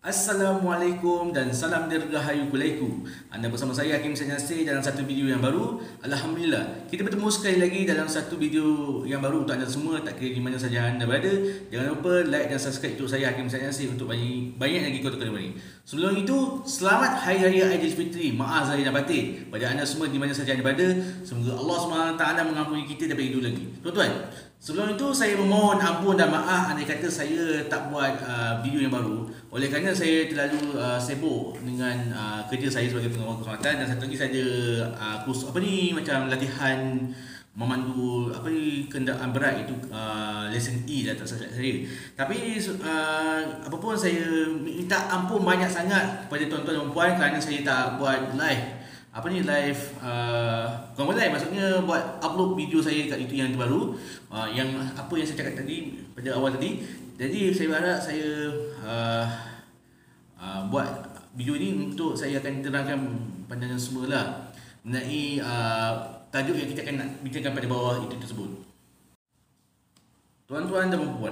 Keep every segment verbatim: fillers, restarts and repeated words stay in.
Assalamualaikum dan salam dirgahayu kulaiku. Anda bersama saya Hakim Syed Nasir dalam satu video yang baru. Alhamdulillah, kita bertemu sekali lagi dalam satu video yang baru untuk anda semua, tak kira di mana saja anda berada. Jangan lupa like dan subscribe YouTube saya Hakim Syed Nasir untuk banyak, banyak lagi konten kembali. Sebelum itu, selamat Hari Raya Aidilfitri, maaf zahir dan batin pada anda semua di mana saja anda berada. Semoga Allah subhanahu wa taala mengampuni kita daripada itu lagi. Tuan-tuan, sebelum itu saya memohon ampun dan maaf andai kata saya tak buat uh, video yang baru, oleh kerana saya terlalu uh, sibuk dengan uh, kerja saya sebagai pengawal keselamatan, dan satu lagi saya ada uh, kurs apa ni macam latihan memandu apa ni kenderaan berat, itu uh, lesson E lah tak salah saya. Tapi uh, apapun saya minta ampun banyak sangat kepada tuan-tuan dan puan kerana saya tak buat live apa ni live uh, bukan live, maksudnya buat upload video saya kat YouTube yang terbaru, uh, yang apa yang saya cakap tadi pada awal tadi. Jadi saya harap saya uh, uh, buat video ini untuk saya akan terangkan pandangan semua lah mengenai uh, tajuk yang kita akan nak bincangkan pada bawah itu tersebut. Tuan-tuan dan puan,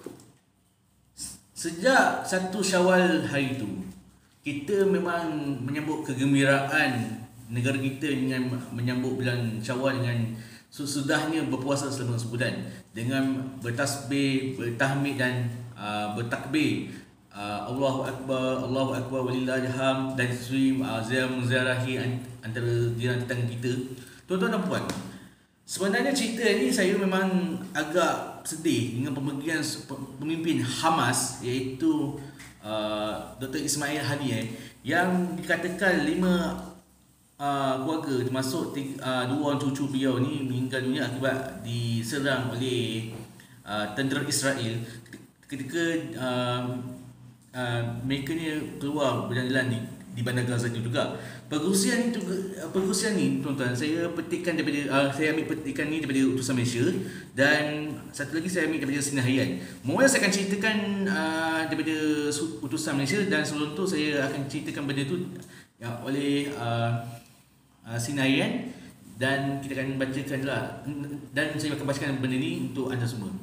sejak satu Syawal hari itu, kita memang menyambut kegembiraan negara kita dengan menyambut bulan Syawal dengan sesudahnya berpuasa selama sebulan dengan bertasbih, bertahmid dan uh, bertakbir. Uh, Allahu Akbar, Allahu Akbar walillahil hamd, dan suri uh, ziarahi antara jiran tetangga kita. Tuan-tuan dan puan, sebenarnya cerita ni saya memang agak sedih dengan pemergian pemimpin Hamas, iaitu uh, Doktor Ismail Haniyeh, yang dikatakan lima uh, keluarga termasuk tiga, uh, dua orang cucu beliau ni meninggal dunia akibat diserang oleh uh, tentera Israel ketika uh, uh, mereka ni keluar berjalan di di bandar Gaza itu juga. Perkongsian itu perkongsian ni tuan-tuan, saya petikan daripada uh, saya ambil petikan ni daripada utusan Malaysia, dan satu lagi saya ambil daripada Sinar Harian. Mula saya akan ceritakan uh, daripada utusan Malaysia, dan sebelum tu saya akan ceritakan benda tu ya, oleh uh, uh, Sinar Harian, dan kita akan bacakan lah, dan saya akan bacakan benda ni untuk anda semua.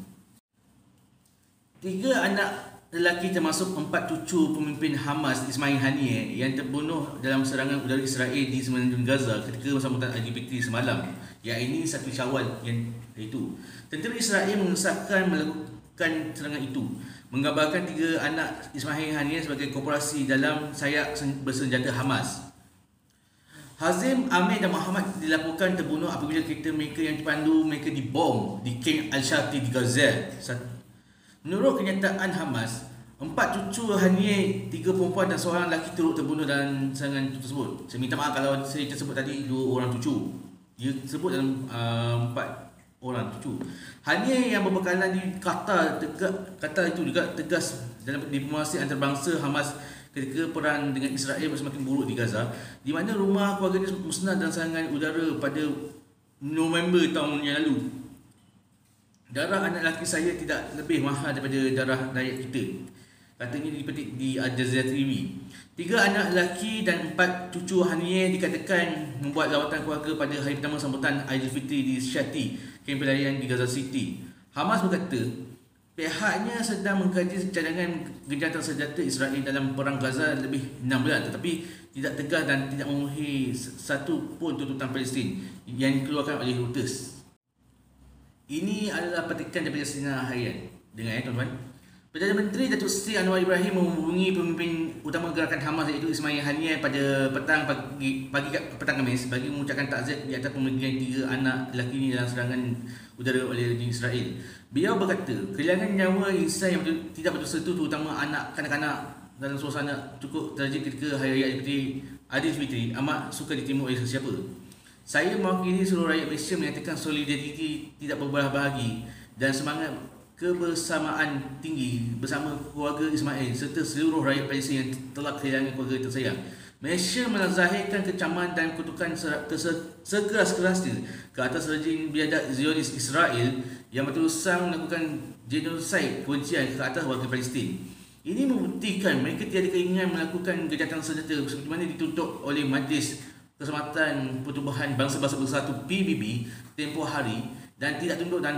Tiga anak lelaki termasuk empat cucu pemimpin Hamas Ismail Haniyeh yang terbunuh dalam serangan udara Israel di semenanjung Gaza ketika sambutan Aidilfitri semalam, yang ini satu Syawal yang itu. Tentera Israel mengesahkan melakukan serangan itu, menggambarkan tiga anak Ismail Haniyeh sebagai korporasi dalam sayap bersenjata Hamas. Hazim, Amir dan Muhammad dilaporkan terbunuh apabila kereta mereka yang dipandu mereka dibom di King Al-Shati di Gaza. Menurut kenyataan Hamas, empat cucu Haniyeh, tiga perempuan dan seorang lelaki turut terbunuh dalam serangan tersebut. Saya minta maaf kalau saya tersebut tadi dua orang cucu. Dia sebut dalam uh, empat orang cucu. Haniyeh yang berbekalan di Qatar, tegak, Qatar itu juga tegas dalam diplomasi antarabangsa Hamas ketika perang dengan Israel semakin buruk di Gaza, di mana rumah keluarganya musnah dalam serangan udara pada November tahun yang lalu. Darah anak lelaki saya tidak lebih mahal daripada darah rakyat kita, katanya dipetik di Al Jazeera T V. Tiga anak lelaki dan empat cucu Haniyeh dikatakan membuat lawatan keluarga pada hari pertama sambutan Aidilfitri di Shati, kamp pelayan di Gaza City. Hamas berkata pihaknya sedang mengkaji cadangan gencatan senjata Israel dalam perang Gaza lebih enam bulan, tetapi tidak tegas dan tidak memenuhi satu pun tuntutan Palestin yang dikeluarkan oleh Reuters. Ini adalah petikan daripada Sinar Harian. Dengar ya tuan-tuan. Perdana Menteri Datuk Seri Anwar Ibrahim menghubungi pemimpin utama gerakan Hamas iaitu Ismail Haniyeh pada petang pagi, pagi petang Khamis bagi mengucapkan takziah di atas pemergian tiga anak lelaki ini dalam serangan udara oleh Israel. Beliau berkata, kehilangan nyawa insan yang betul, tidak betul setu, terutama anak kanak-kanak dalam suasana cukup tragik ketika Hari Raya Aidilfitri Aidilfitri amat suka diterima oleh sesiapa. Saya mewakili seluruh rakyat Malaysia menyatakan solidariti tidak berbelah bahagi dan semangat kebersamaan tinggi bersama keluarga Ismail serta seluruh rakyat Palestin yang telah kehilangan keluarga tersayang. Malaysia menzahirkan kecaman dan kutukan sekeras-kerasnya ke atas rejim biadab Zionis Israel yang berterusan melakukan genosid kebencian ke atas warga Palestin. Ini membuktikan mereka tiada keinginan melakukan kejahatan senjata seperti mana dituntut oleh Majlis Keselamatan Pertubuhan Bangsa-Bangsa Bersatu P B B tempoh hari, dan tidak tunduk dan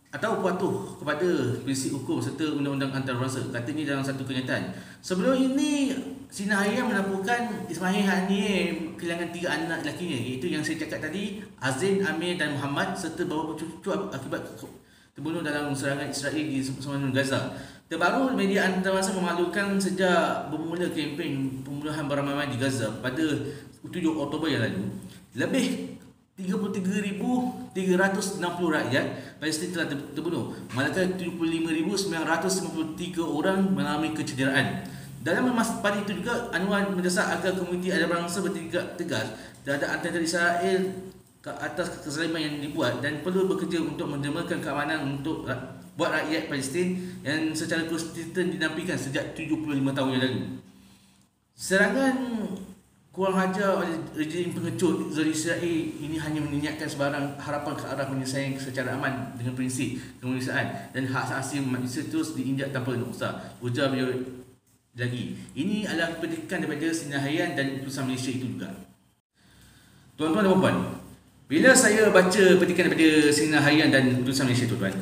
atau patuh kepada prinsip hukum serta undang-undang antarabangsa. Katanya dalam satu kenyataan. Sebelum ini, Sina Hayyan melaporkan Ismail Haniyeh kehilangan tiga anak lakinya, iaitu yang saya cakap tadi, Azin, Amir dan Muhammad, serta beberapa cucu akibat terbunuh dalam serangan Israel di semenanjung Gaza. Terbaru, media antarabangsa memaklumkan sejak bermula kempen pembunuhan beramai-ramai di Gaza pada tujuh Oktober yang lalu, lebih tiga puluh tiga ribu tiga ratus enam puluh rakyat Palestin telah terbunuh, manakala tujuh puluh lima ribu sembilan ratus lima puluh tiga orang mengalami kecederaan. Dalam masa pada itu juga, Anwar mendesak agar komuniti antarabangsa bertindak tegas terhadap antara Israel ke atas kezaliman yang dibuat dan perlu bekerja untuk menjemurkan keamanan untuk buat rakyat Palestin yang secara konsisten dinampikan sejak tujuh puluh lima tahun yang lalu. Serangan kurang ajar oleh rejim pengecut Zon Israel ini hanya menyediakan sebarang harapan ke arah penyelesaian secara aman dengan prinsip kemanusiaan dan hak asasi manusia terus diinjak tanpa noksa. Ujar beliau lagi. Ini adalah petikan daripada Sina Hayyan dan utusan Malaysia itu juga. Tuan-tuan dan puan-puan, bila saya baca petikan daripada Sina Hayyan dan utusan Malaysia itu, tuan,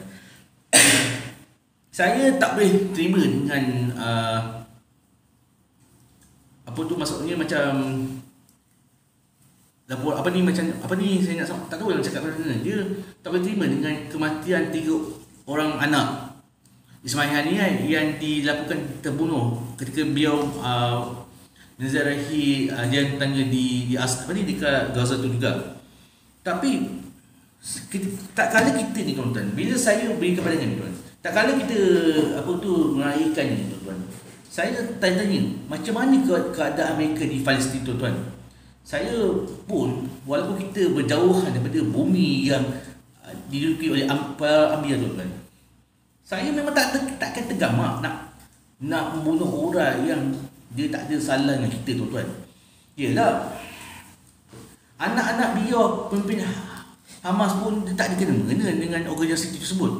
saya tak boleh terima dengan uh, apa tu maksudnya macam lapor apa ni macam apa ni saya nak tak tahu yang cakap macam mana. Dia tak boleh terima dengan kematian tiga orang anak Ismail Haniyeh yang dilaporkan terbunuh ketika beliau uh, menziarahi uh, dia tanya di di apa ni di Gaza tu juga. Tapi tak kala kita ni tuan-tuan, bila saya beri kepada ni tuan, tak kala kita apa tu meraihkan ni tuan-tuan, saya tanya-tanya macam mana keadaan mereka di Palestin tuan-tuan. Saya pun walaupun kita berjauhan daripada bumi yang diduduki oleh para anbiya tuan-tuan, saya memang tak takkan tergamak nak nak membunuh orang yang dia tak ada salah dengan kita tuan-tuan. Yalah, anak-anak beliau pemimpin Hamas pun dia tak ada kena-mengena dengan organisasi tersebut.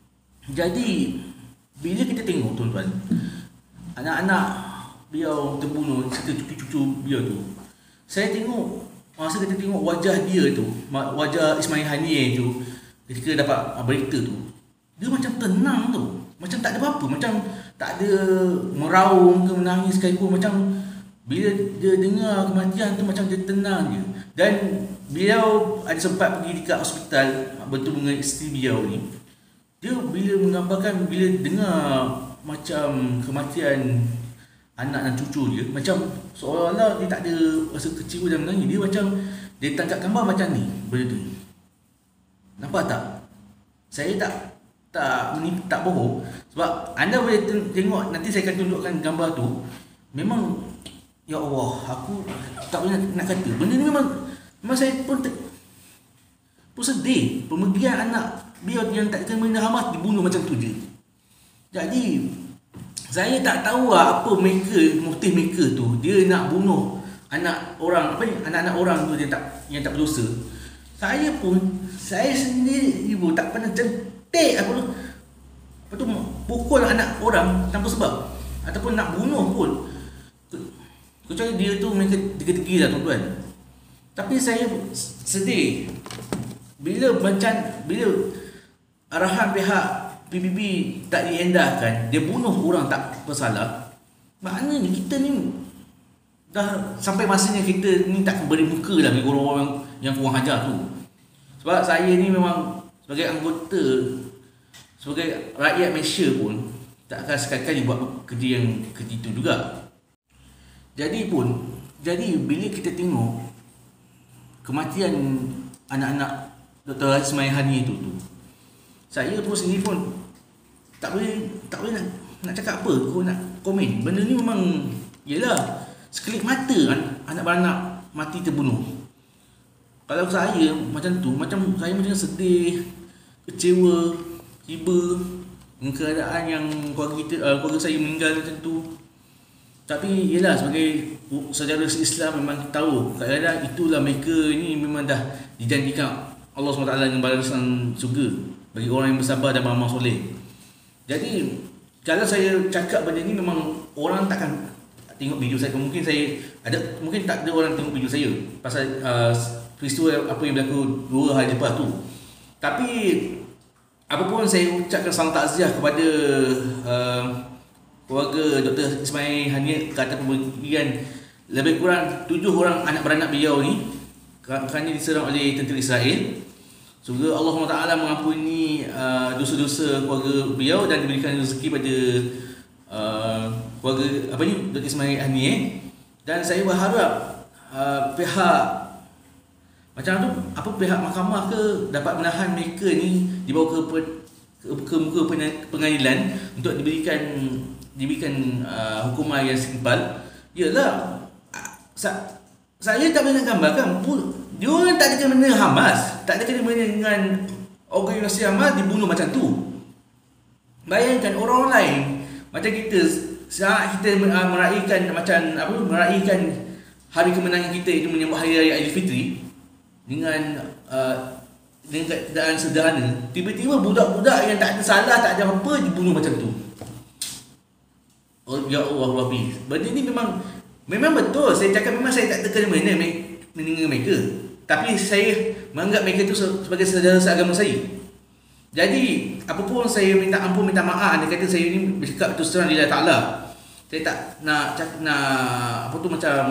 Jadi bila kita tengok tuan-tuan, anak-anak beliau terbunuh serta cucu-cucu beliau tu, saya tengok, masa kita tengok wajah dia tu, wajah Ismail Haniyeh tu ketika dapat berita tu, dia macam tenang tu, macam tak ada apa-apa, macam tak ada meraung ke menangis sekalipun. Macam bila dia dengar kematian tu macam dia tenang je. Dan beliau ada sempat pergi dekat hospital bertemu dengan isteri beliau ni. Dia bila menggambarkan, bila dengar macam kematian anak dan cucu dia, macam seolah-olah dia tak ada rasa kecewa dan menangis. Dia macam, dia tangkap gambar macam ni, benda tu. Nampak tak? Saya tak tak menip, tak bohong. Sebab anda boleh tengok, nanti saya akan tunjukkan gambar tu. Memang, ya Allah, aku tak boleh nak, nak kata. Benda ni memang, memang saya pun ter, pun sedih. Pemergian anak beliau yang tak kena Hamas dibunuh macam tu je. Jadi saya tak tahu lah apa mereka, motif mereka tu. Dia nak bunuh anak orang, apa ni, anak-anak orang tu yang tak yang tak berdosa. Saya pun, saya sendiri ibu tak pernah centek apa tu, apa tu pukul anak orang tanpa sebab ataupun nak bunuh pun. Kecuali dia tu mereka degi-degi lah tuan-tuan. Tapi saya sedih bila macam bila arahan pihak P B B tak diendahkan, dia bunuh orang tak bersalah. Maknanya kita ni dah sampai masanya kita ni tak beri muka lah bagi orang-orang yang kurang ajar tu. Sebab saya ni memang sebagai anggota, sebagai rakyat Malaysia pun tak akan sekali-kali buat kerja yang kerja itu juga. Jadi pun, jadi bila kita tengok kematian anak-anak Doktor Ismail Haniyeh itu tu, saya pun sendiri pun tak boleh tak boleh nak, nak cakap apa, aku nak komen. Benda ni memang, yelah, sekelip mata kan, anak beranak mati terbunuh. Kalau saya macam tu, macam saya macam sedih, kecewa, tiba dengan keadaan yang keluarga kita, uh, keluarga saya meninggal macam tu. Tapi yelah, sebagai sejarah Islam memang kita tahu kadang-kadang itulah mereka ni memang dah dijanjikan Allah subhanahu wa taala dengan balasan syurga bagi orang yang bersabar dan beramal soleh. Jadi kalau saya cakap benda ni, memang orang takkan tengok video saya. Mungkin saya ada, mungkin tak ada orang tengok video saya pasal uh, peristiwa apa yang berlaku dua hari lepas tu. Tapi apapun saya ucapkan salam takziah kepada uh, keluarga Doktor Ismail Haniyeh ke atas pemberian lebih kurang tujuh orang anak beranak beliau ni kerana diserang oleh tentera Israel. Semoga Allah Taala mengampuni uh, dosa-dosa keluarga beliau dan diberikan rezeki pada uh, keluarga apa ni Doktor Ismail Haniyeh. Dan saya berharap uh, pihak macam tu apa pihak mahkamah ke dapat menahan mereka ni dibawa ke ke, ke muka pengadilan untuk diberikan diberikan uh, hukuman yang setimpal. Yalah, sa, saya tak boleh nak gambarkan dia orang tak ada kena Hamas, tak ada kena dengan organisasi Hamas dibunuh macam tu. Bayangkan orang lain macam kita saat kita meraihkan macam apa meraihkan hari kemenangan kita itu menyambut hari raya Aidilfitri dengan uh, dengan keadaan sederhana, tiba-tiba budak-budak yang tak ada salah, tak ada apa dibunuh macam tu. Oh ya Allah Rabbi. Benda ni memang memang betul. Saya cakap memang saya tak terkena mana meninggal mereka. Tapi saya menganggap mereka itu sebagai saudara seagama saya. Jadi, apapun saya minta ampun, minta maaf. Dia kata saya ni bercakap terus terang lillahi ta'ala. Saya tak nak cakap, nak apa tu macam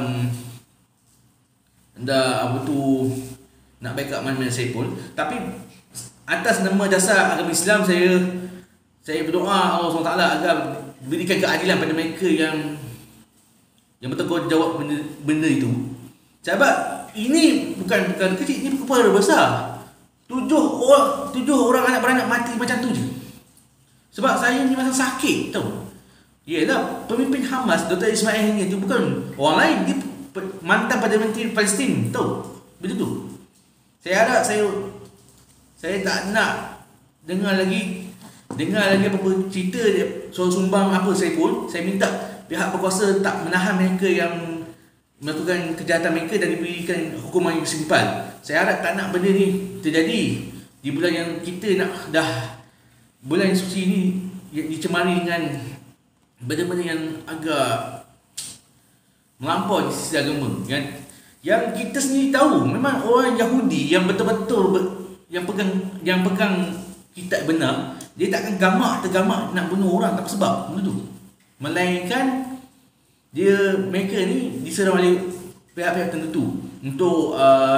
dah apa tu nak backup mana-mana saya pun. Tapi atas nama dasar agama Islam, saya saya berdoa Allah subhanahu wa taala agar berikan keadilan pada mereka yang yang bertanggungjawab benda, benda itu. Sebab ini bukan bukan kecil, ini perkara besar. Tujuh orang, tujuh orang anak beranak mati macam tu je. Sebab saya ni macam sakit tau. Yelah, pemimpin Hamas Doktor Ismail ni tu bukan orang lain, dia mantan Perdana Menteri Palestin tau. Betul tu. Saya harap saya saya tak nak dengar lagi dengar lagi apa-apa cerita soal sumbang apa saya pun. Saya minta pihak berkuasa tak menahan mereka yang melakukan kejahatan mereka dan diberikan hukuman yang setimpal. Saya harap tak nak benda ni terjadi di bulan yang kita nak dah bulan yang suci ni yang dicemari dengan benda-benda yang agak melampau di sisi agama kan. Yang kita sendiri tahu memang orang Yahudi yang betul-betul ber, yang pegang yang pegang kitab benar, dia takkan gamak tergamak nak bunuh orang tanpa sebab benda tu. Melainkan dia mereka ni diserang oleh pihak-pihak tertentu untuk uh,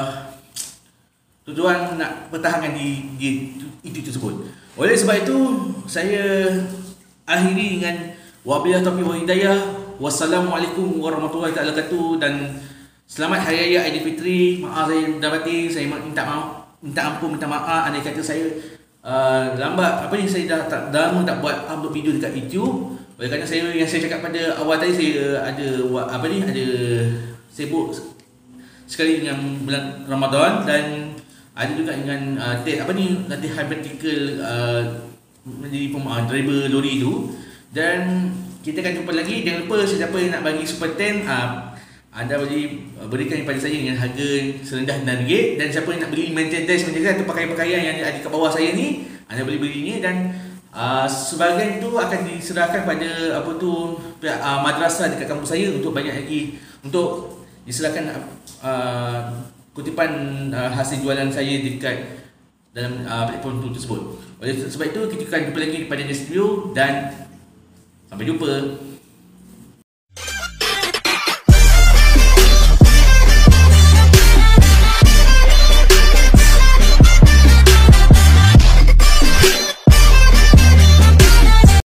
tujuan nak pertahankan di, di itu tersebut. Oleh sebab itu saya akhiri dengan wabillahi taufiq wal hidayah. Wassalamualaikum warahmatullahi taala wabarakatuh dan selamat hari raya Aidilfitri. Maaf saya mendapati, saya minta maaf, minta ampun, minta maaf andai kata saya uh, lambat apa ni, saya dah tak dah lama tak buat upload video dekat YouTube. Oleh kerana saya yang saya cakap pada awal tadi, saya ada apa ni ada sibuk sekali dengan bulan Ramadan dan ada juga dengan uh, test apa ni latihan praktikal uh, menjadi pemain driver lori tu. Dan kita akan jumpa lagi. Jangan lupa sesiapa yang nak bagi super ten uh, anda boleh berikan kepada saya dengan harga serendah enam ringgit. Dan siapa yang nak beli merchandise merchandise atau pakaian-pakaian yang ada kat bawah saya ni, anda boleh belinya. Dan Uh, sebahagian tu akan diserahkan pada apa tu pihak uh, madrasah dekat kampus saya untuk banyak lagi untuk diserahkan uh, kutipan uh, hasil jualan saya dekat dalam uh, platform tu tersebut. Oleh sebab itu kita akan jumpa lagi pada next video dan sampai jumpa.